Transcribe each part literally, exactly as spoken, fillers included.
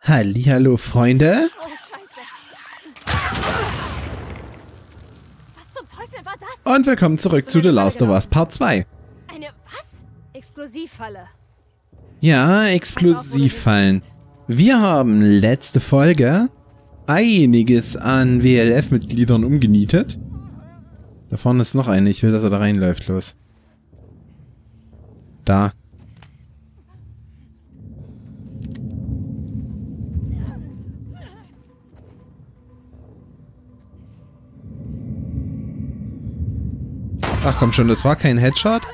Hallihallo, Freunde. Oh, Scheiße. Was zum Teufel war das? Und willkommen zurück zu The Last of Us Part zwei. Eine was? Explosivfalle. Ja, Explosivfallen. Wir haben letzte Folge einiges an W L F-Mitgliedern umgenietet. Da vorne ist noch eine. Ich will, dass er da reinläuft. Los. Da. Ach komm schon, das war kein Headshot?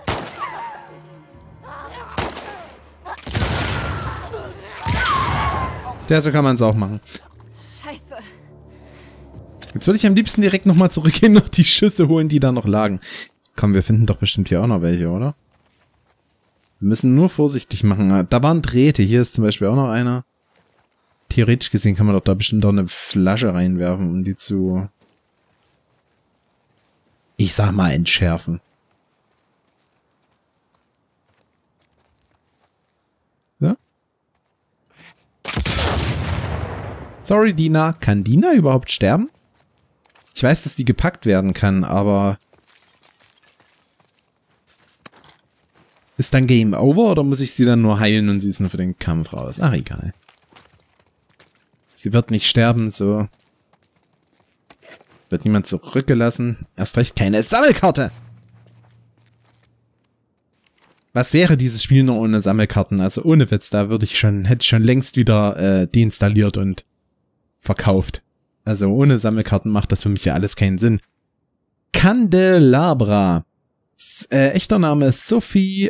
Ja, so kann man es auch machen. Scheiße. Jetzt würde ich am liebsten direkt nochmal zurückgehen und noch die Schüsse holen, die da noch lagen. Komm, wir finden doch bestimmt hier auch noch welche, oder? Wir müssen nur vorsichtig machen. Da waren Drähte. Hier ist zum Beispiel auch noch einer. Theoretisch gesehen kann man doch da bestimmt auch eine Flasche reinwerfen, um die zu... Ich sag mal, entschärfen. So. Sorry, Dina. Kann Dina überhaupt sterben? Ich weiß, dass die gepackt werden kann, aber... Ist dann Game Over oder muss ich sie dann nur heilen und sie ist nur für den Kampf raus? Ach, egal. Sie wird nicht sterben, so... Wird niemand zurückgelassen. Erst recht keine Sammelkarte. Was wäre dieses Spiel nur ohne Sammelkarten? Also ohne Witz, da würde ich schon, hätte ich schon längst wieder äh, deinstalliert und verkauft. Also ohne Sammelkarten macht das für mich ja alles keinen Sinn. Candelabra. S äh, echter Name ist Sophie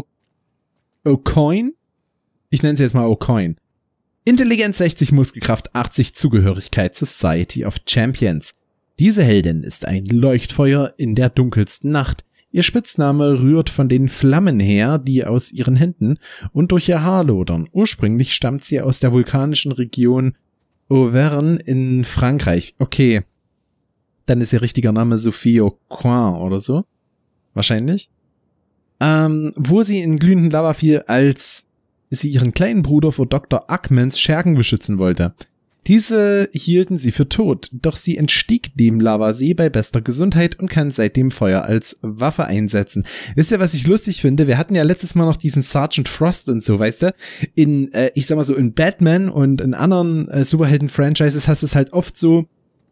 O'Coin. Ich nenne sie jetzt mal O'Coin. Intelligenz sechzig, Muskelkraft achtzig, Zugehörigkeit Society of Champions. Diese Heldin ist ein Leuchtfeuer in der dunkelsten Nacht. Ihr Spitzname rührt von den Flammen her, die aus ihren Händen und durch ihr Haar lodern. Ursprünglich stammt sie aus der vulkanischen Region Auvergne in Frankreich. Okay, dann ist ihr richtiger Name Sophie O'Coin oder so. Wahrscheinlich. Ähm, wo sie in glühenden Lava fiel, als sie ihren kleinen Bruder vor Doktor Ackmans Schergen beschützen wollte. Diese hielten sie für tot, doch sie entstieg dem Lavasee bei bester Gesundheit und kann seitdem Feuer als Waffe einsetzen. Wisst ihr, was ich lustig finde? Wir hatten ja letztes Mal noch diesen Sergeant Frost und so, weißt du? In, äh, ich sag mal so, in Batman und in anderen äh, Superhelden-Franchises hast du es halt oft so,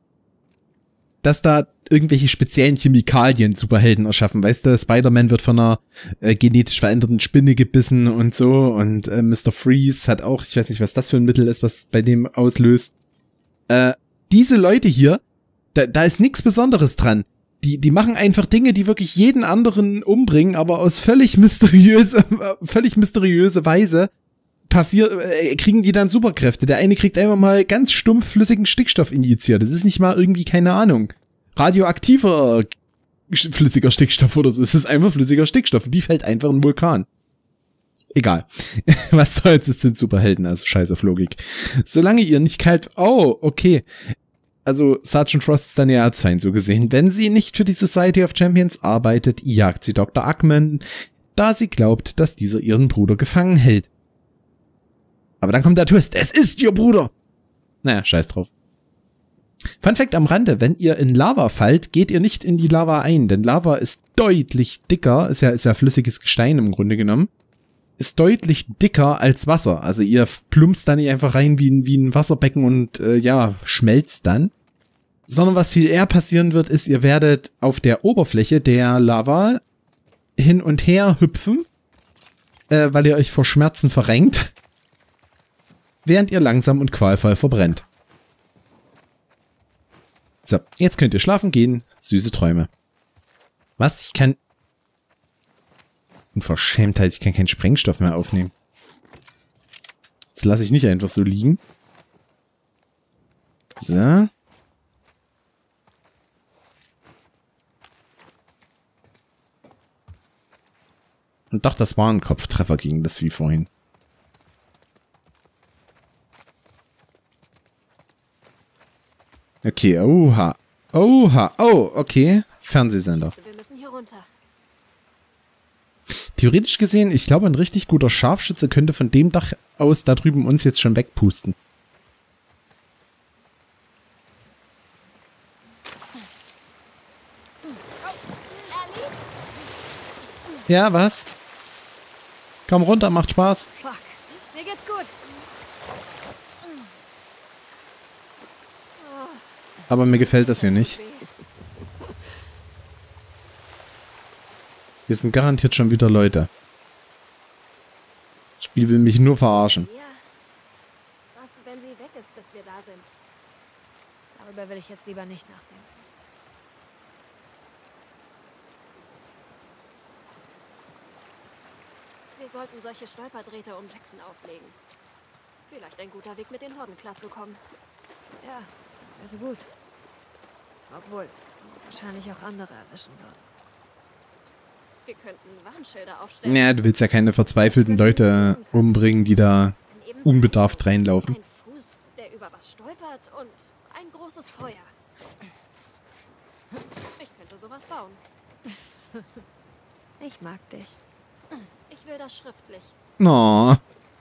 dass da irgendwelche speziellen Chemikalien Superhelden erschaffen. Weißt du, Spider-Man wird von einer äh, genetisch veränderten Spinne gebissen und so. Und äh, Mister Freeze hat auch, ich weiß nicht, was das für ein Mittel ist, was bei dem auslöst. Äh, diese Leute hier, da, da ist nichts Besonderes dran. Die, die machen einfach Dinge, die wirklich jeden anderen umbringen, aber aus völlig mysteriöse, völlig mysteriöse Weise passiert, äh, kriegen die dann Superkräfte. Der eine kriegt einfach mal ganz stumpf flüssigen Stickstoff injiziert. Das ist nicht mal irgendwie, keine Ahnung, radioaktiver flüssiger Stickstoff oder so. Es ist einfach flüssiger Stickstoff. Die fällt einfach in einen Vulkan. Egal. Was soll's, es sind Superhelden, also scheiß auf Logik. Solange ihr nicht kalt... Oh, okay. Also Sergeant Frost ist dann ihr Erzfeind so gesehen. Wenn sie nicht für die Society of Champions arbeitet, jagt sie Doktor Ackman, da sie glaubt, dass dieser ihren Bruder gefangen hält. Aber dann kommt der Twist. Es ist ihr Bruder. Naja, scheiß drauf. Fun Fact am Rande, wenn ihr in Lava fallt, geht ihr nicht in die Lava ein, denn Lava ist deutlich dicker, ist ja, ist ja flüssiges Gestein im Grunde genommen, ist deutlich dicker als Wasser. Also ihr plumpst da nicht einfach rein wie ein, wie ein Wasserbecken und äh, ja, schmelzt dann. Sondern was viel eher passieren wird, ist, ihr werdet auf der Oberfläche der Lava hin und her hüpfen, äh, weil ihr euch vor Schmerzen verrenkt, während ihr langsam und qualvoll verbrennt. So, jetzt könnt ihr schlafen gehen. Süße Träume. Was? Ich kann... Unverschämtheit, ich kann keinen Sprengstoff mehr aufnehmen. Das lasse ich nicht einfach so liegen. So. Und doch, das war ein Kopftreffer gegen das wie vorhin. Okay, oha. Oha, oh, okay. Fernsehsender. Wir müssen hier runter. Theoretisch gesehen, ich glaube, ein richtig guter Scharfschütze könnte von dem Dach aus da drüben uns jetzt schon wegpusten. Ja, was? Komm runter, macht Spaß. Fuck. Mir geht's gut. Aber mir gefällt das hier nicht. Hier sind garantiert schon wieder Leute. Das Spiel will mich nur verarschen. Ja. Was, wenn sie weg ist, bis wir da sind? Darüber will ich jetzt lieber nicht nachdenken. Wir sollten solche Stolperdrähte um Jackson auslegen. Vielleicht ein guter Weg, mit den Horden klarzukommen. Ja, das wäre gut. Obwohl, wahrscheinlich auch andere erwischen würden. Wir könnten Warnschilder aufstellen. Naja, du willst ja keine verzweifelten Leute umbringen, die da unbedarft reinlaufen. Ein Fuß, der über was stolpert und ein großes Feuer. Ich könnte sowas bauen. Ich mag dich. Ich will das schriftlich. Oh.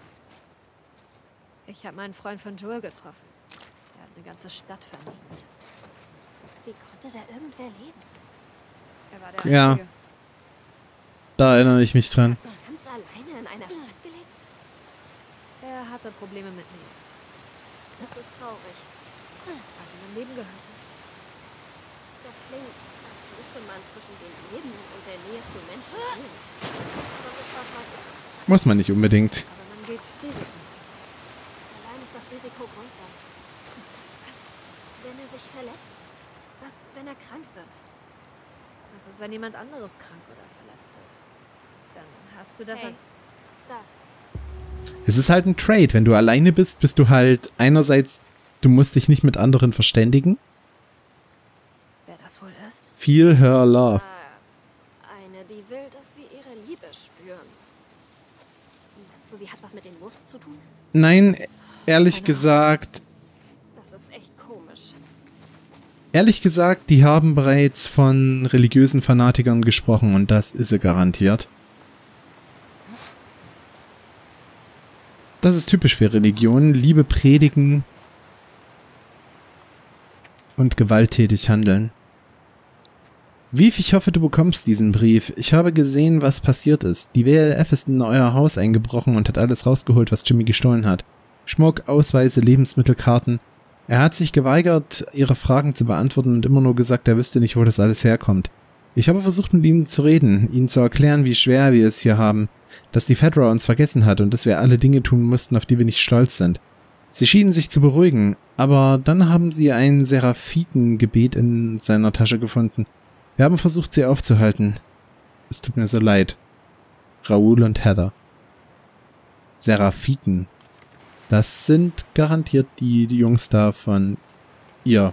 Ich habe meinen Freund von Joel getroffen. Er hat eine ganze Stadt vernichtet. Wie konnte da irgendwer leben? Er war der Ja. Einzige. Da erinnere ich mich dran. Ganz alleine in einer Stadt gelebt? Er hatte Probleme mit mir. Das ist traurig. Hat ihn am Leben gehalten. Das klingt, als müsste man zwischen dem Leben und der Nähe zu Menschen wählen. Aber so schwarz-weiß ist es. Muss man nicht unbedingt. Aber man geht Risiken. Allein ist das Risiko größer. Was, wenn er sich verletzt? Was, wenn er krank wird? Was ist, wenn jemand anderes krank oder verletzt ist? Dann hast du das Hey. an... Da. Es ist halt ein Trade. Wenn du alleine bist, bist du halt einerseits, du musst dich nicht mit anderen verständigen. Wer das wohl ist? Feel her love. Ah, eine, die will, dass wir ihre Liebe spüren. Meinst du, sie hat was mit den Wurst zu tun? Nein, ehrlich gesagt, Das ist echt komisch. ehrlich gesagt, die haben bereits von religiösen Fanatikern gesprochen und das ist sie garantiert. Das ist typisch für Religionen. Liebe predigen und gewalttätig handeln. Viv, ich hoffe, du bekommst diesen Brief. Ich habe gesehen, was passiert ist. Die W L F ist in euer Haus eingebrochen und hat alles rausgeholt, was Jimmy gestohlen hat. Schmuck, Ausweise, Lebensmittelkarten. Er hat sich geweigert, ihre Fragen zu beantworten und immer nur gesagt, er wüsste nicht, wo das alles herkommt. Ich habe versucht, mit ihm zu reden, ihm zu erklären, wie schwer wir es hier haben, dass die Fedra uns vergessen hat und dass wir alle Dinge tun mussten, auf die wir nicht stolz sind. Sie schienen sich zu beruhigen, aber dann haben sie ein Seraphitengebet in seiner Tasche gefunden. Wir haben versucht, sie aufzuhalten. Es tut mir so leid. Raoul und Heather. Seraphiten. Das sind garantiert die, die Jungs da von ihr.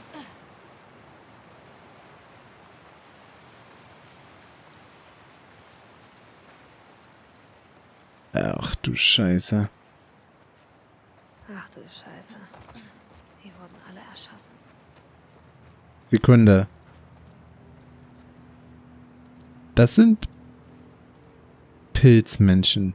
Ach du Scheiße. Ach du Scheiße. Die wurden alle erschossen. Sekunde. Das sind Pilzmenschen.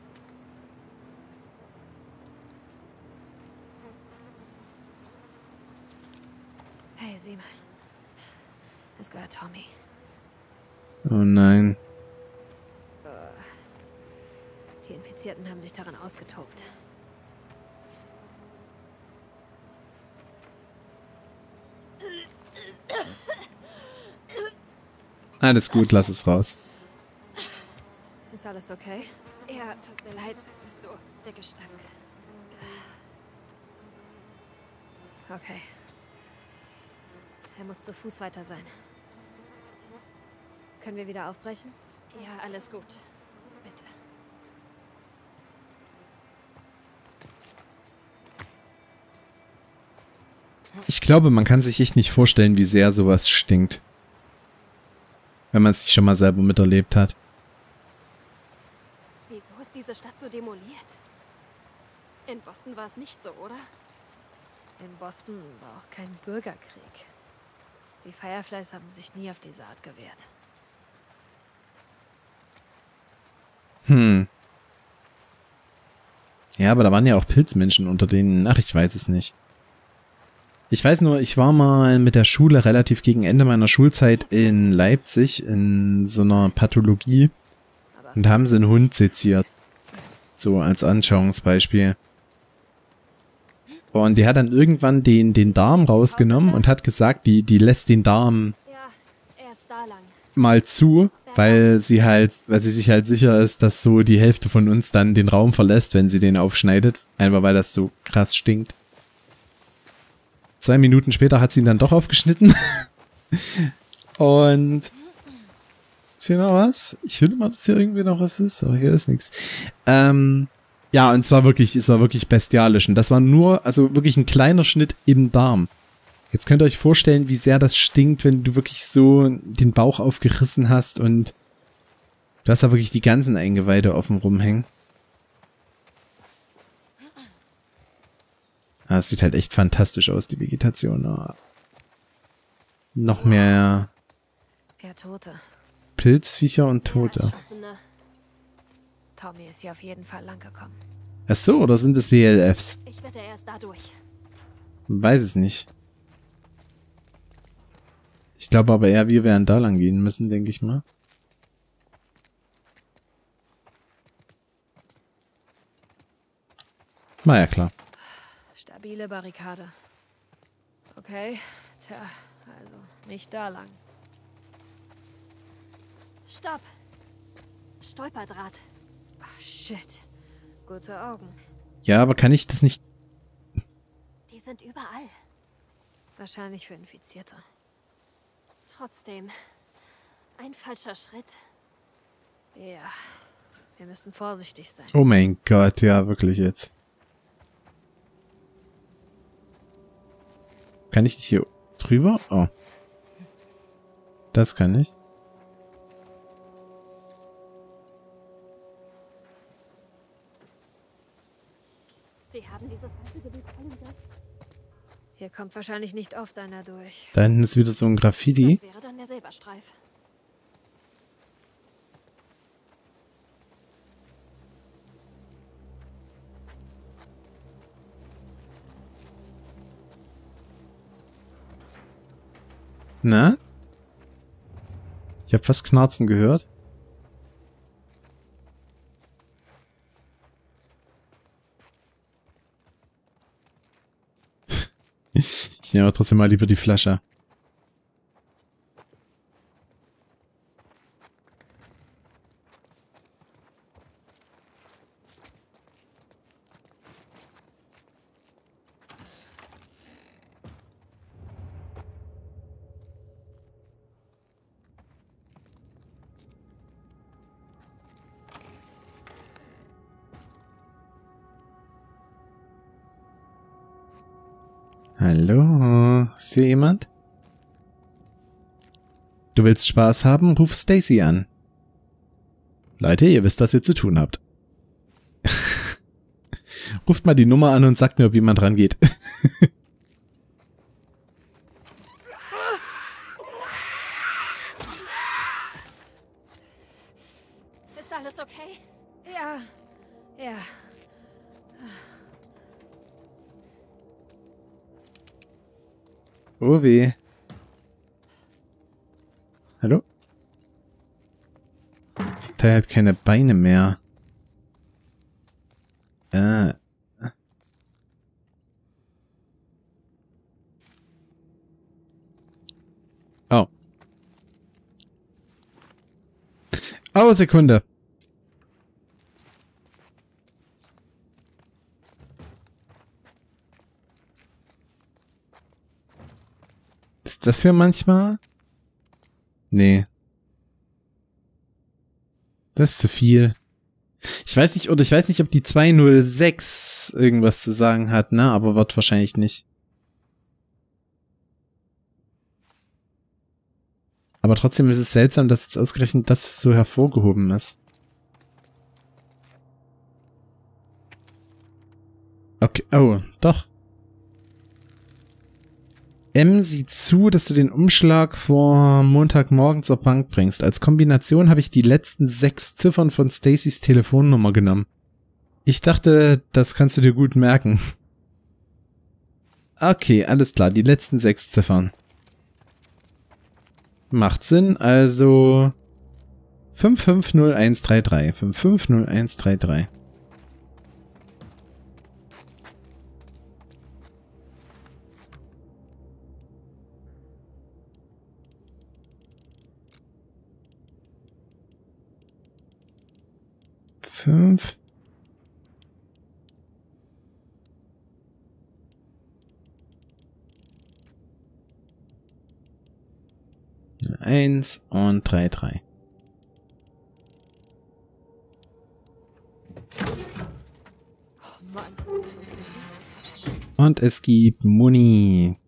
Hey, sieh mal. Es gehört Tommy. Oh nein. Die Infizierten haben sich daran ausgetobt. Alles gut, lass es raus. Ist alles okay? Ja, tut mir leid. Es ist nur der Gestank. Okay. Er muss zu Fuß weiter sein. Können wir wieder aufbrechen? Ja, alles gut. Bitte. Ich glaube, man kann sich echt nicht vorstellen, wie sehr sowas stinkt. Wenn man es sich schon mal selber miterlebt hat. Wieso ist diese Stadt so demoliert? In Boston war es nicht so, oder? In Boston war auch kein Bürgerkrieg. Die Fireflies haben sich nie auf diese Art gewehrt. Ja, aber da waren ja auch Pilzmenschen unter denen. Ach, ich weiß es nicht. Ich weiß nur, ich war mal mit der Schule relativ gegen Ende meiner Schulzeit in Leipzig in so einer Pathologie und da haben sie einen Hund seziert. So als Anschauungsbeispiel. Und die hat dann irgendwann den, den Darm rausgenommen und hat gesagt, die, die lässt den Darm mal zu, weil sie halt, weil sie sich halt sicher ist, dass so die Hälfte von uns dann den Raum verlässt, wenn sie den aufschneidet. Einfach weil das so krass stinkt. Zwei Minuten später hat sie ihn dann doch aufgeschnitten. Und ist hier noch was? Ich finde mal, dass hier irgendwie noch was ist, aber hier ist nichts. Ähm, ja, und es war wirklich, es war wirklich bestialisch. Und das war nur, also wirklich ein kleiner Schnitt im Darm. Jetzt könnt ihr euch vorstellen, wie sehr das stinkt, wenn du wirklich so den Bauch aufgerissen hast und du hast da wirklich die ganzen Eingeweide offen rumhängen. Ah, es sieht halt echt fantastisch aus, die Vegetation. Oh. Noch mehr Ja, Tote. Pilzviecher und Tote. Tommy ist hier auf jeden Fall lang gekommen. Ach so, oder sind es W L Fs? Ich wette, er ist da durch. Weiß es nicht. Ich glaube aber eher, wir werden da lang gehen müssen, denke ich mal. Na ja, klar. Stabile Barrikade. Okay, tja, also nicht da lang. Stopp! Stolperdraht. Ach, shit. Gute Augen. Ja, aber kann ich das nicht... Die sind überall. Wahrscheinlich für Infizierte. Trotzdem. Ein falscher Schritt. Ja. Wir müssen vorsichtig sein. Oh mein Gott, ja, wirklich jetzt. Kann ich nicht hier drüber? Oh. Das kann ich. Sie haben dieses alte Gebiet voll entdeckt. Hier kommt wahrscheinlich nicht oft einer durch. Da hinten ist wieder so ein Graffiti. Das wäre dann der Silberstreif. Na? Ich habe fast Knarzen gehört. Ich nehme aber trotzdem mal lieber die Flasche. Hallo, ist hier jemand? Du willst Spaß haben? Ruf Stacy an. Leute, ihr wisst, was ihr zu tun habt. Ruft mal die Nummer an und sagt mir, ob jemand rangeht. Ist alles okay? Ja. Ja. Oh weh. Hallo? Der hat keine Beine mehr. Äh. Oh. Oh, Sekunde. Ist das hier manchmal? Nee. Das ist zu viel. Ich weiß nicht, oder ich weiß nicht, ob die zwei null sechs irgendwas zu sagen hat, ne? Aber wird wahrscheinlich nicht. Aber trotzdem ist es seltsam, dass jetzt ausgerechnet das so hervorgehoben ist. Okay, oh, doch. M sieht zu, dass du den Umschlag vor Montagmorgen zur Bank bringst. Als Kombination habe ich die letzten sechs Ziffern von Stacys Telefonnummer genommen. Ich dachte, das kannst du dir gut merken. Okay, alles klar. Die letzten sechs Ziffern. Macht Sinn, also fünf fünf null eins drei drei. fünf fünf null eins drei drei. fünf. eins und drei drei. Und es gibt Muni.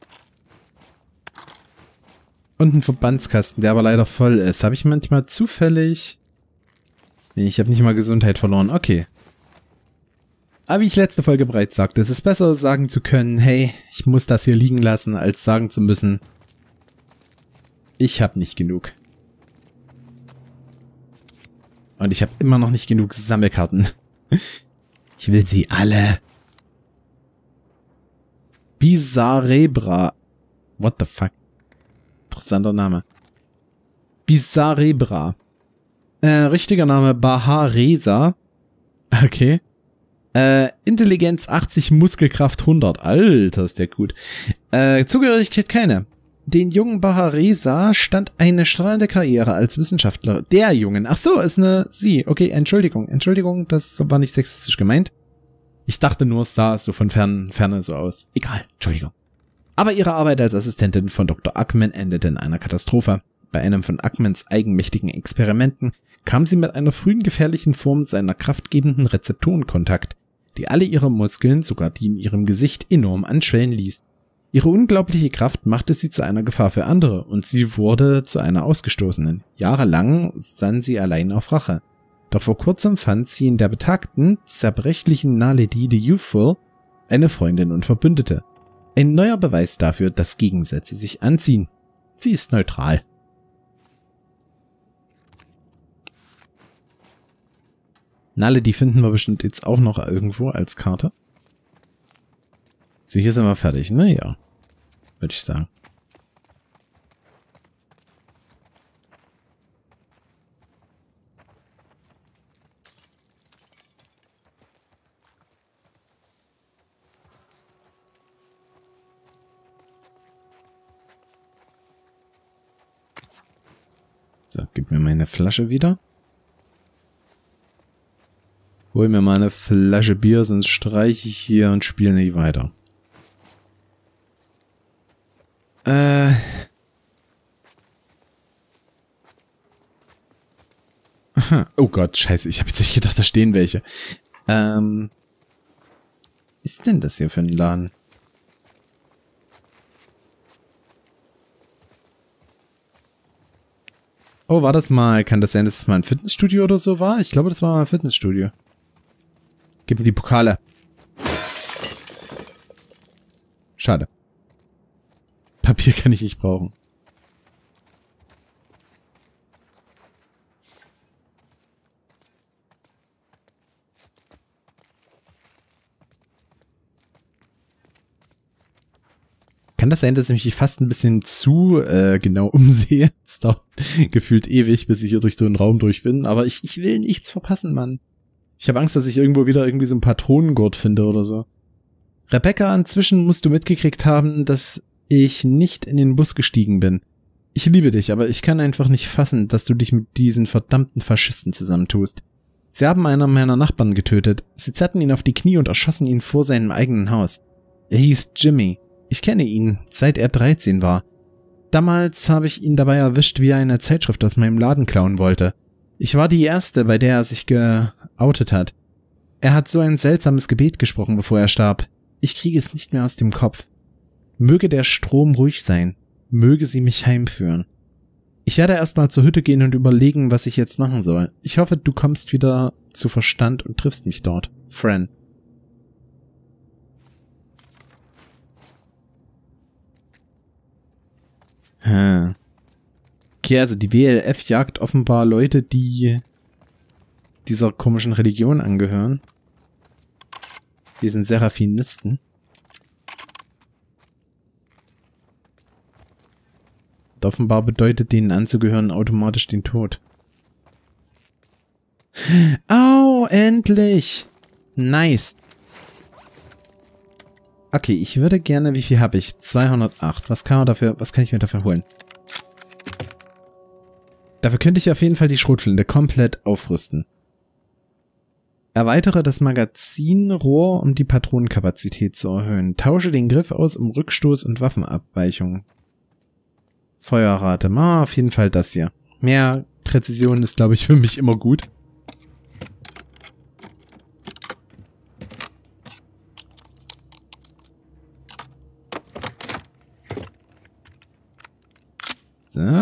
Und einen Verbandskasten, der aber leider voll ist. Habe ich manchmal zufällig... Nee, ich habe nicht mal Gesundheit verloren. Okay. Aber wie ich letzte Folge bereits sagte, es ist besser sagen zu können, hey, ich muss das hier liegen lassen, als sagen zu müssen, ich habe nicht genug. Und ich habe immer noch nicht genug Sammelkarten. Ich will sie alle. Bizarrebra. What the fuck? Interessanter Name. Bizarrebra. Äh, richtiger Name Baharesa. Okay. Äh, Intelligenz achtzig, Muskelkraft hundert. Alter, ist der gut. Äh, Zugehörigkeit keine. Den jungen Baharesa stand eine strahlende Karriere als Wissenschaftler. Der Jungen. Ach so, ist eine sie. Okay, Entschuldigung. Entschuldigung, das war nicht sexistisch gemeint. Ich dachte nur, es sah so von fern, Ferne so aus. Egal, Entschuldigung. Aber ihre Arbeit als Assistentin von Doktor Ackman endete in einer Katastrophe. Bei einem von Ackmans eigenmächtigen Experimenten kam sie mit einer frühen gefährlichen Form seiner kraftgebenden Rezeptoren in Kontakt, die alle ihre Muskeln, sogar die in ihrem Gesicht, enorm anschwellen ließ. Ihre unglaubliche Kraft machte sie zu einer Gefahr für andere und sie wurde zu einer Ausgestoßenen. Jahrelang sann sie allein auf Rache. Doch vor kurzem fand sie in der betagten, zerbrechlichen Naledi the Youthful eine Freundin und Verbündete. Ein neuer Beweis dafür, dass Gegensätze sich anziehen. Sie ist neutral. Naledi finden wir bestimmt jetzt auch noch irgendwo als Karte. So, hier sind wir fertig. Naja, würde ich sagen. So, gib mir meine Flasche wieder. Hol mir mal eine Flasche Bier, sonst streiche ich hier und spiele nicht weiter. Äh. Aha. Oh Gott, scheiße, ich habe jetzt nicht gedacht, da stehen welche. Ähm. Was ist denn das hier für ein Laden? Oh, war das mal, kann das sein, dass es mal ein Fitnessstudio oder so war? Ich glaube, das war mal ein Fitnessstudio. Gib mir die Pokale. Schade. Papier kann ich nicht brauchen. Kann das sein, dass ich mich fast ein bisschen zu äh, genau umsehe? Es dauert gefühlt ewig, bis ich hier durch so einen Raum durch bin. Aber ich, ich will nichts verpassen, Mann. Ich habe Angst, dass ich irgendwo wieder irgendwie so einen Patronengurt finde oder so. Rebecca, inzwischen musst du mitgekriegt haben, dass ich nicht in den Bus gestiegen bin. Ich liebe dich, aber ich kann einfach nicht fassen, dass du dich mit diesen verdammten Faschisten zusammentust. Sie haben einen meiner Nachbarn getötet. Sie zerrten ihn auf die Knie und erschossen ihn vor seinem eigenen Haus. Er hieß Jimmy. Ich kenne ihn, seit er dreizehn war. Damals habe ich ihn dabei erwischt, wie er eine Zeitschrift aus meinem Laden klauen wollte. Ich war die Erste, bei der er sich geoutet hat. Er hat so ein seltsames Gebet gesprochen, bevor er starb. Ich kriege es nicht mehr aus dem Kopf. Möge der Strom ruhig sein. Möge sie mich heimführen. Ich werde erstmal zur Hütte gehen und überlegen, was ich jetzt machen soll. Ich hoffe, du kommst wieder zu Verstand und triffst mich dort. Fran. Hm. Okay, also die W L F jagt offenbar Leute, die dieser komischen Religion angehören. Die sind Seraphinisten. Und offenbar bedeutet denen anzugehören automatisch den Tod. Oh, endlich! Nice. Okay, ich würde gerne, wie viel habe ich? zweihundertacht. Was kann man dafür, was kann ich mir dafür holen? Dafür könnte ich auf jeden Fall die Schrotflinte komplett aufrüsten. Erweitere das Magazinrohr, um die Patronenkapazität zu erhöhen. Tausche den Griff aus, um Rückstoß und Waffenabweichung. Feuerrate. Ah, auf jeden Fall das hier. Mehr Präzision ist, glaube ich, für mich immer gut. So.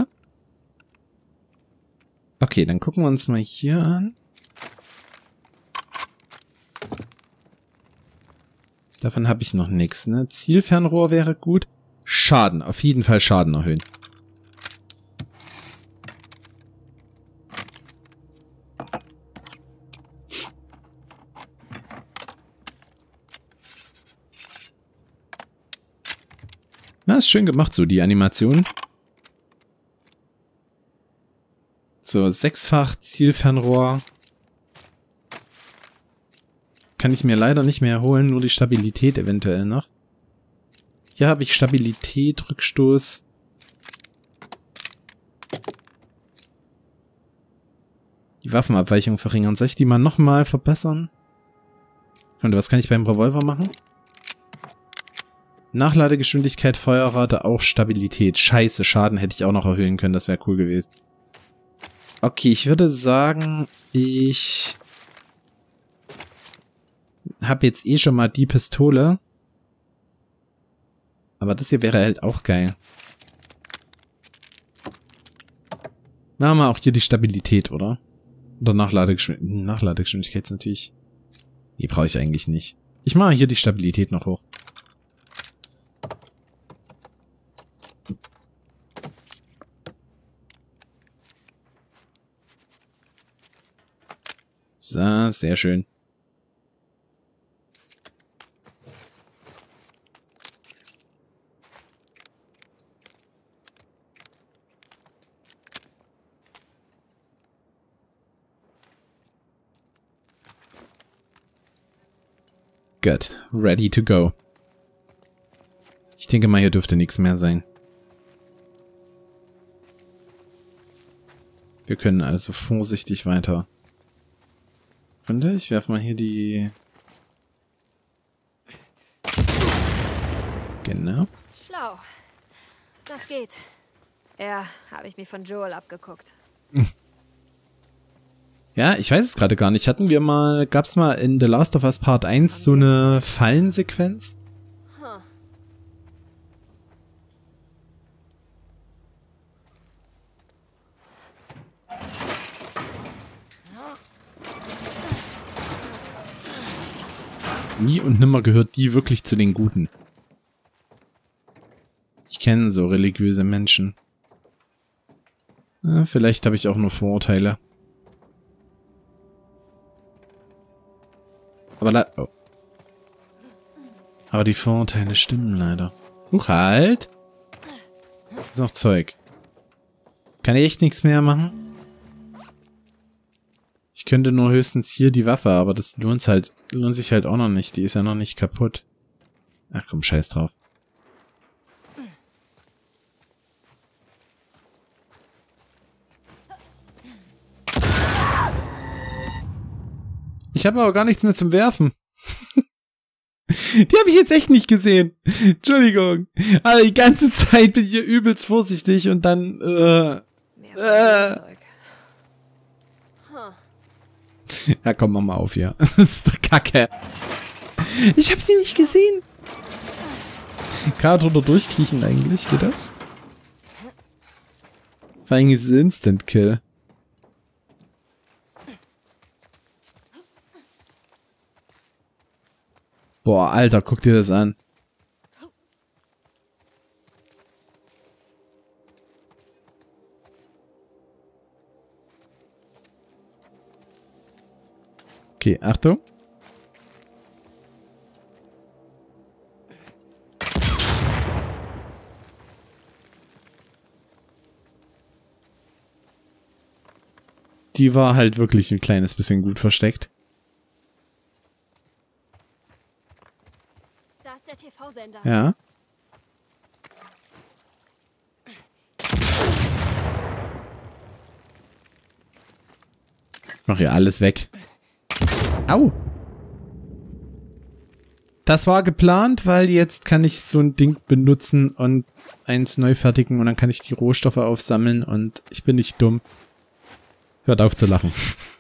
Okay, dann gucken wir uns mal hier an. Davon habe ich noch nichts, ne? Zielfernrohr wäre gut. Schaden, auf jeden Fall Schaden erhöhen. Na, ist schön gemacht, so die Animation. So, sechsfach Zielfernrohr. Kann ich mir leider nicht mehr holen, nur die Stabilität eventuell noch. Hier habe ich Stabilität, Rückstoß. Die Waffenabweichung verringern. Soll ich die mal nochmal verbessern? Und was kann ich beim Revolver machen? Nachladegeschwindigkeit, Feuerrate, auch Stabilität. Scheiße, Schaden hätte ich auch noch erhöhen können, das wäre cool gewesen. Okay, ich würde sagen, ich habe jetzt eh schon mal die Pistole. Aber das hier wäre halt auch geil. Machen wir auch hier die Stabilität, oder? Oder Nachladegeschwindigkeit. Nachladegeschwindigkeit ist natürlich... Die brauche ich eigentlich nicht. Ich mache hier die Stabilität noch hoch. So, sehr schön. Good. Ready to go. Ich denke mal, hier dürfte nichts mehr sein. Wir können also vorsichtig weiter. Finde ich, werfe mal hier die... Genau. Schlau. Das geht. Ja, habe ich mir von Joel abgeguckt. Ja, ich weiß es gerade gar nicht. Hatten wir mal, gab's mal in The Last of Us Part eins so eine Fallensequenz? Huh. Nie und nimmer gehört die wirklich zu den Guten. Ich kenne so religiöse Menschen. Ja, vielleicht habe ich auch nur Vorurteile. Aber la oh. Aber die Vorurteile stimmen leider. Huch, halt! Ist noch Zeug. Kann ich echt nichts mehr machen? Ich könnte nur höchstens hier die Waffe, aber das lohnt halt, lohnt sich halt auch noch nicht. Die ist ja noch nicht kaputt. Ach komm, scheiß drauf. Ich habe aber gar nichts mehr zum Werfen. Die habe ich jetzt echt nicht gesehen. Entschuldigung. Also die ganze Zeit bin ich hier übelst vorsichtig und dann... Äh, äh. Ja, komm, mach mal auf hier. Das ist doch Kacke. Ich habe sie nicht gesehen. Kann drunter durchkriechen eigentlich, geht das? Vor allem ist es Instant Kill. Boah, Alter, guck dir das an. Okay, Achtung. die war halt wirklich ein kleines bisschen gut versteckt. Da ist der T V-Sender. Ja. Ich mach hier alles weg. Au! Das war geplant, weil jetzt kann ich so ein Ding benutzen und eins neu fertigen und dann kann ich die Rohstoffe aufsammeln und ich bin nicht dumm. Hört auf zu lachen.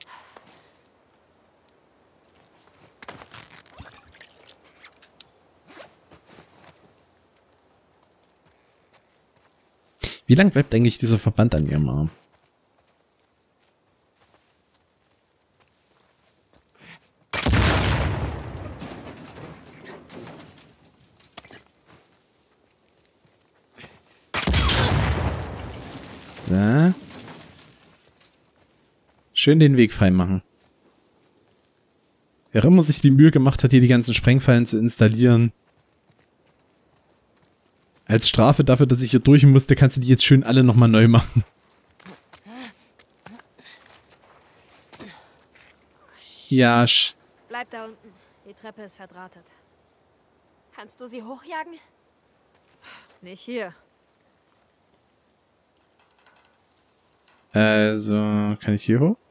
Wie lang bleibt eigentlich dieser Verband an ihrem Arm? Ja. Schön den Weg freimachen. Wer immer sich die Mühe gemacht hat, hier die ganzen Sprengfallen zu installieren. Als Strafe dafür, dass ich hier durch musste, kannst du die jetzt schön alle nochmal neu machen. Ja, sch. Bleib da unten. Die Treppe ist verdrahtet. Kannst du sie hochjagen? Nicht hier. Also, kann ich hier hoch?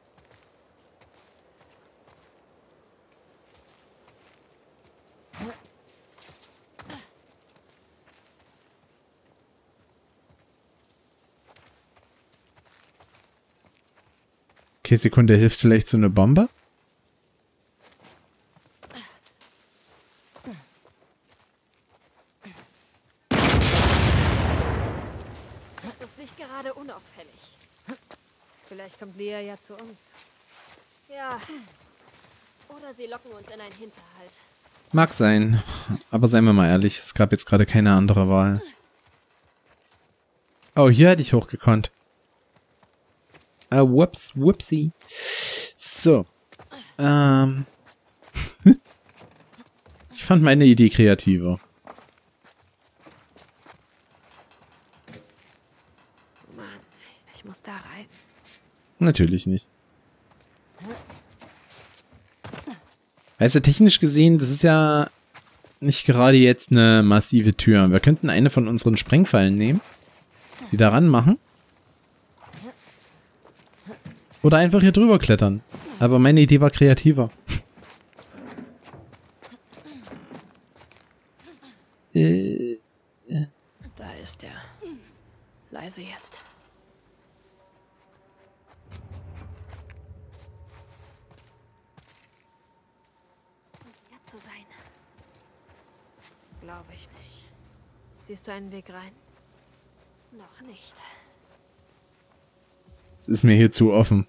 Okay, Sekunde, hilft vielleicht so eine Bombe? Das ist nicht gerade unauffällig. Vielleicht kommt Lea ja zu uns. Ja. Oder sie locken uns in einen Hinterhalt. Mag sein. Aber seien wir mal ehrlich, es gab jetzt gerade keine andere Wahl. Oh, hier hätte ich hochgekonnt. Ah, whoops, whoopsie. So. Ähm. Ich fand meine Idee kreativer. Mann, ich muss da rein. Natürlich nicht. Also technisch gesehen, das ist ja nicht gerade jetzt eine massive Tür. Wir könnten eine von unseren Sprengfallen nehmen, die daran machen. Oder einfach hier drüber klettern. Aber meine Idee war kreativer. äh, Da ist er. Leise jetzt. Hier zu sein. Glaube ich nicht. Siehst du einen Weg rein? Noch nicht. es ist mir hier zu offen.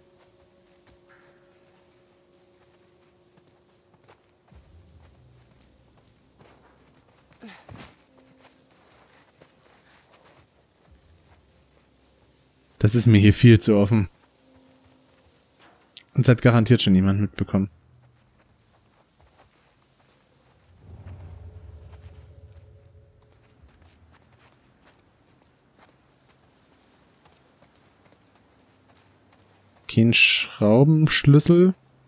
Das ist mir hier viel zu offen. Und es hat garantiert schon jemand mitbekommen. Kein Schraubenschlüssel.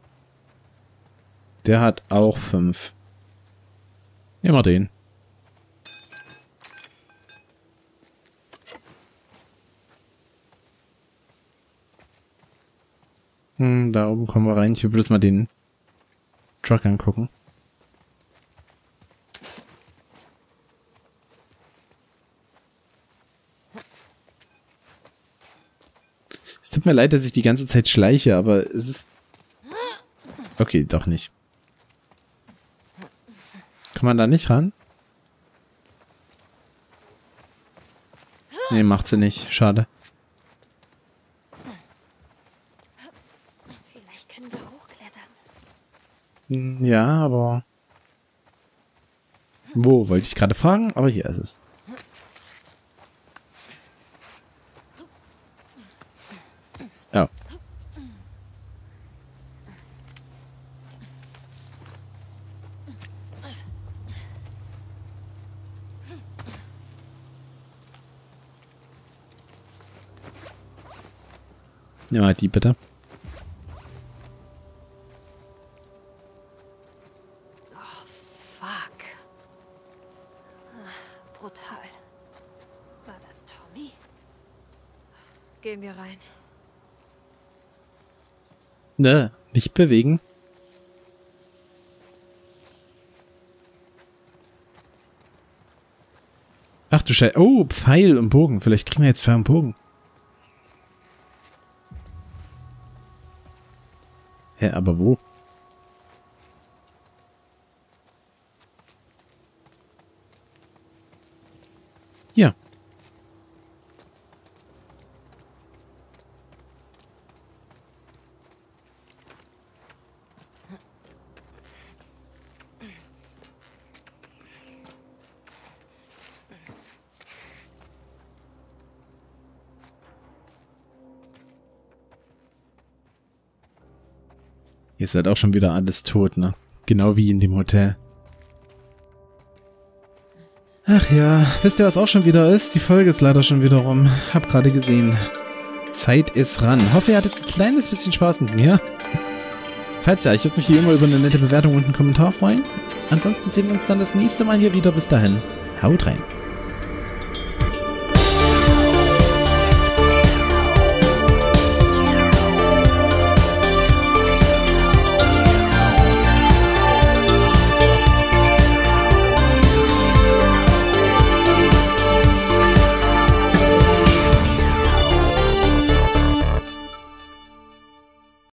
Der hat auch fünf. Nehmen wir den. Hm, da oben kommen wir rein. Ich will bloß mal den Truck angucken. Es tut mir leid, dass ich die ganze Zeit schleiche, aber es ist... Okay, doch nicht. Kann man da nicht ran? Nee, macht sie nicht. Schade. Vielleicht können wir hochklettern. Hm, ja, aber... Wo? Wollte ich gerade fragen, aber hier ist es. Ja. Ja, die bitte. brutal. War das Tommy? Gehen wir rein. Ne, nicht bewegen. Ach du Scheiße. Oh, Pfeil und Bogen. Vielleicht kriegen wir jetzt Pfeil und Bogen. Hä, aber wo? Ja. Hier ist halt auch schon wieder alles tot, ne? Genau wie in dem Hotel. Ach ja, wisst ihr, was auch schon wieder ist? Die Folge ist leider schon wieder rum. Hab gerade gesehen. Zeit ist ran. Hoffe, ihr hattet ein kleines bisschen Spaß mit mir. Falls ja, ich würde mich wie immer über eine nette Bewertung und einen Kommentar freuen. Ansonsten sehen wir uns dann das nächste Mal hier wieder. Bis dahin, haut rein.